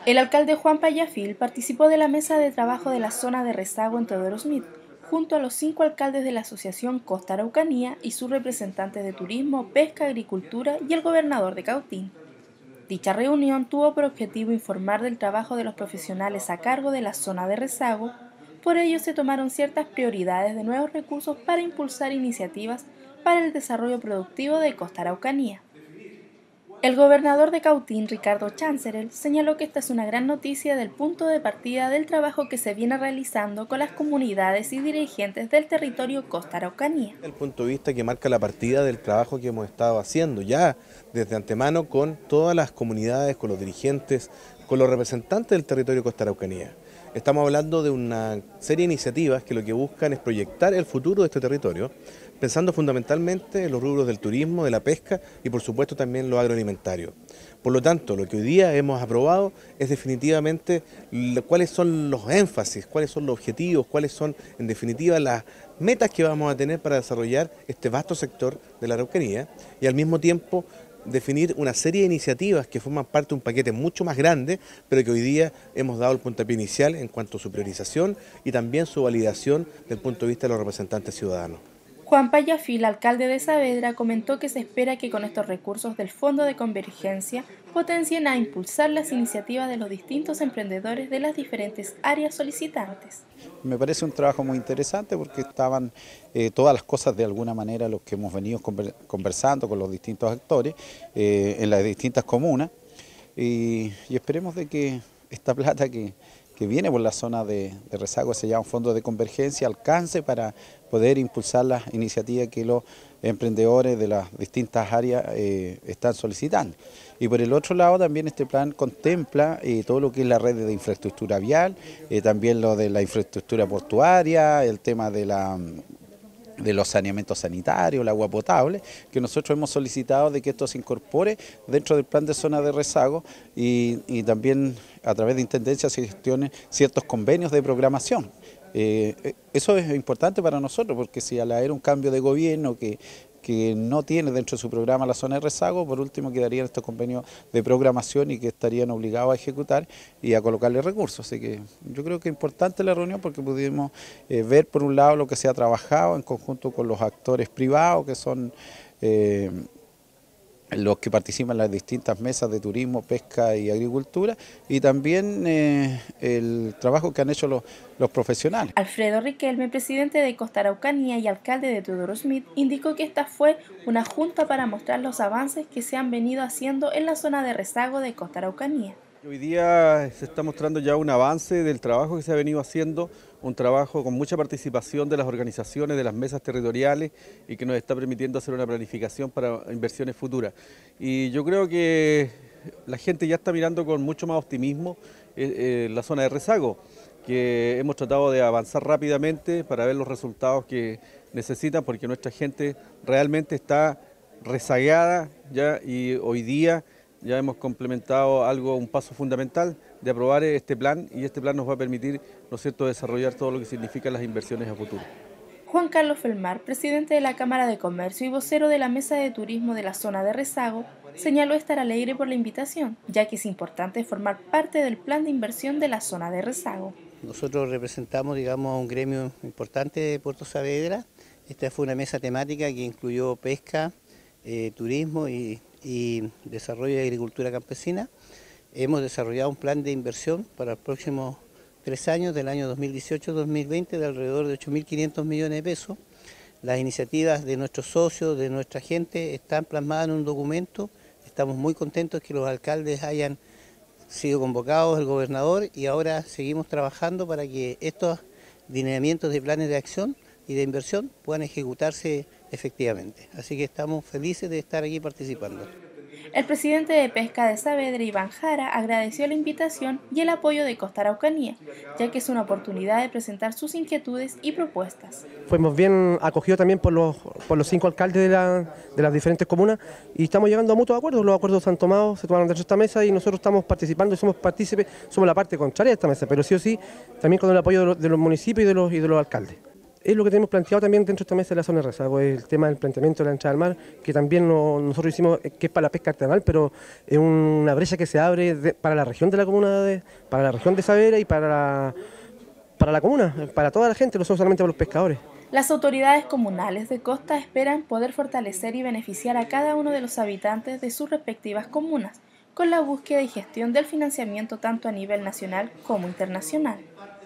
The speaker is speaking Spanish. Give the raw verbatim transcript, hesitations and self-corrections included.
El alcalde Juan Payafil participó de la mesa de trabajo de la zona de rezago en Teodoro Smith, junto a los cinco alcaldes de la Asociación Costa Araucanía y sus representantes de Turismo, Pesca, Agricultura y el gobernador de Cautín. Dicha reunión tuvo por objetivo informar del trabajo de los profesionales a cargo de la zona de rezago. Por ello se tomaron ciertas prioridades de nuevos recursos para impulsar iniciativas para el desarrollo productivo de Costa Araucanía. El gobernador de Cautín, Ricardo Chancerel, señaló que esta es una gran noticia del punto de partida del trabajo que se viene realizando con las comunidades y dirigentes del territorio Costa Araucanía. El punto de vista que marca la partida del trabajo que hemos estado haciendo ya desde antemano con todas las comunidades, con los dirigentes, con los representantes del territorio Costa Araucanía. Estamos hablando de una serie de iniciativas que lo que buscan es proyectar el futuro de este territorio, pensando fundamentalmente en los rubros del turismo, de la pesca y por supuesto también lo agroalimentario. Por lo tanto, lo que hoy día hemos aprobado es definitivamente cuáles son los énfasis, cuáles son los objetivos, cuáles son en definitiva las metas que vamos a tener para desarrollar este vasto sector de la Araucanía y al mismo tiempo definir una serie de iniciativas que forman parte de un paquete mucho más grande, pero que hoy día hemos dado el puntapié inicial en cuanto a su priorización y también su validación desde el punto de vista de los representantes ciudadanos. Juan Payafil, alcalde de Saavedra, comentó que se espera que con estos recursos del Fondo de Convergencia potencien a impulsar las iniciativas de los distintos emprendedores de las diferentes áreas solicitantes. Me parece un trabajo muy interesante porque estaban eh, todas las cosas de alguna manera los que hemos venido conversando con los distintos actores eh, en las distintas comunas y, y esperemos de que esta plata que que viene por la zona de, de rezago, se llama un fondo de convergencia, alcance para poder impulsar las iniciativas que los emprendedores de las distintas áreas eh, están solicitando. Y por el otro lado también este plan contempla eh, todo lo que es la red de infraestructura vial, eh, también lo de la infraestructura portuaria, el tema de la... de los saneamientos sanitarios, el agua potable, que nosotros hemos solicitado de que esto se incorpore dentro del plan de zona de rezago y, y también a través de Intendencia se gestionen ciertos convenios de programación. Eh, eso es importante para nosotros porque si al haber un cambio de gobierno que que no tiene dentro de su programa la zona de rezago, por último quedarían estos convenios de programación y que estarían obligados a ejecutar y a colocarle recursos. Así que yo creo que es importante la reunión porque pudimos eh, ver por un lado lo que se ha trabajado en conjunto con los actores privados que son eh, los que participan en las distintas mesas de turismo, pesca y agricultura, y también eh, el trabajo que han hecho los, los profesionales. Alfredo Riquelme, presidente de Costa Araucanía y alcalde de Teodoro Smith, indicó que esta fue una junta para mostrar los avances que se han venido haciendo en la zona de rezago de Costa Araucanía. Hoy día se está mostrando ya un avance del trabajo que se ha venido haciendo, un trabajo con mucha participación de las organizaciones, de las mesas territoriales y que nos está permitiendo hacer una planificación para inversiones futuras. Y yo creo que la gente ya está mirando con mucho más optimismo eh, eh, la zona de rezago, que hemos tratado de avanzar rápidamente para ver los resultados que necesitan porque nuestra gente realmente está rezagada ya y hoy día ya hemos complementado algo, un paso fundamental de aprobar este plan y este plan nos va a permitir, ¿no es cierto?, desarrollar todo lo que significan las inversiones a futuro. Juan Carlos Felmar, presidente de la Cámara de Comercio y vocero de la Mesa de Turismo de la zona de rezago, señaló estar alegre por la invitación, ya que es importante formar parte del plan de inversión de la zona de rezago. Nosotros representamos, digamos, un gremio importante de Puerto Saavedra. Esta fue una mesa temática que incluyó pesca, eh, turismo y y desarrollo de agricultura campesina. Hemos desarrollado un plan de inversión para los próximos tres años, del año dos mil dieciocho a dos mil veinte, de alrededor de ocho mil quinientos millones de pesos. Las iniciativas de nuestros socios, de nuestra gente, están plasmadas en un documento. Estamos muy contentos que los alcaldes hayan sido convocados, el gobernador, y ahora seguimos trabajando para que estos lineamientos de planes de acción y de inversión puedan ejecutarse efectivamente. Así que estamos felices de estar aquí participando. El presidente de Pesca de Saavedra, Iván Jara, agradeció la invitación y el apoyo de Costa Araucanía, ya que es una oportunidad de presentar sus inquietudes y propuestas. Fuimos bien acogidos también por los, por los cinco alcaldes de, la, de las diferentes comunas y estamos llegando a mutuos acuerdos. Los acuerdos se han tomado, se tomaron dentro de esta mesa y nosotros estamos participando y somos partícipes, somos la parte contraria de esta mesa, pero sí o sí también con el apoyo de los, de los municipios y de los, y de los alcaldes. Es lo que tenemos planteado también dentro de esta mesa de la zona de rezago, el tema del planteamiento de la entrada al mar, que también lo, nosotros hicimos, que es para la pesca artesanal, pero es una brecha que se abre de, para la región de la comuna, de, para la región de Saavedra y para la, para la comuna, para toda la gente, no solamente para los pescadores. Las autoridades comunales de Costa esperan poder fortalecer y beneficiar a cada uno de los habitantes de sus respectivas comunas, con la búsqueda y gestión del financiamiento tanto a nivel nacional como internacional.